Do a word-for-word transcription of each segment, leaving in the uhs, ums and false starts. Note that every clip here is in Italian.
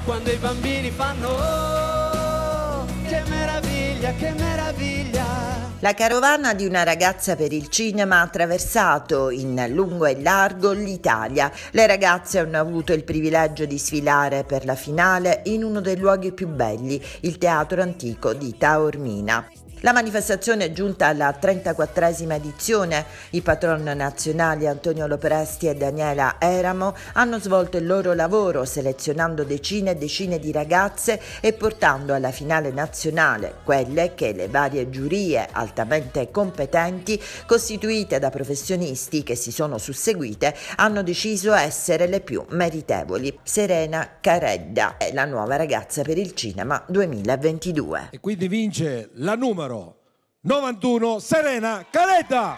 quando i bambini fanno oh, che meraviglia, che meraviglia. La carovana di una ragazza per il cinema ha attraversato in lungo e largo l'Italia. Le ragazze hanno avuto il privilegio di sfilare per la finale in uno dei luoghi più belli, il Teatro Antico di Taormina. La manifestazione è giunta alla trentaquattresima edizione. I patron nazionali Antonio Lopresti e Daniela Eramo hanno svolto il loro lavoro selezionando decine e decine di ragazze e portando alla finale nazionale quelle che le varie giurie altamente competenti, costituite da professionisti che si sono susseguite, hanno deciso essere le più meritevoli. Serena Caredda è la nuova ragazza per il cinema duemilaventidue. E quindi vince la numero novantuno, Serena Caredda.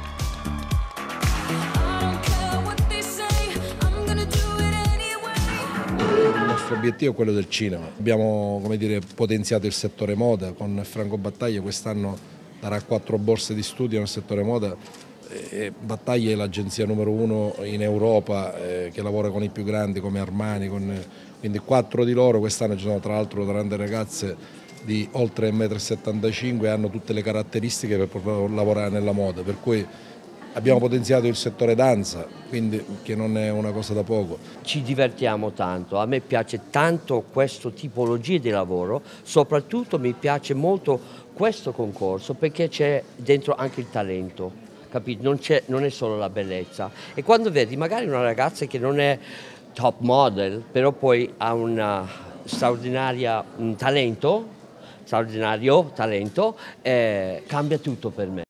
Il nostro obiettivo è quello del cinema. Abbiamo, come dire, potenziato il settore moda con Franco Battaglia, quest'anno darà quattro borse di studio nel settore moda. E Battaglia è l'agenzia numero uno in Europa eh, che lavora con i più grandi come Armani, con, quindi quattro di loro. Quest'anno ci sono tra l'altro grandi ragazze di oltre uno e settantacinque metri e hanno tutte le caratteristiche per poter lavorare nella moda, per cui abbiamo potenziato il settore danza, quindi che non è una cosa da poco. Ci divertiamo tanto, a me piace tanto questa tipologia di lavoro, soprattutto mi piace molto questo concorso perché c'è dentro anche il talento, capito? Non, c'è, non è solo la bellezza. E quando vedi magari una ragazza che non è top model, però poi ha un straordinario talento, straordinario talento, eh, cambia tutto per me.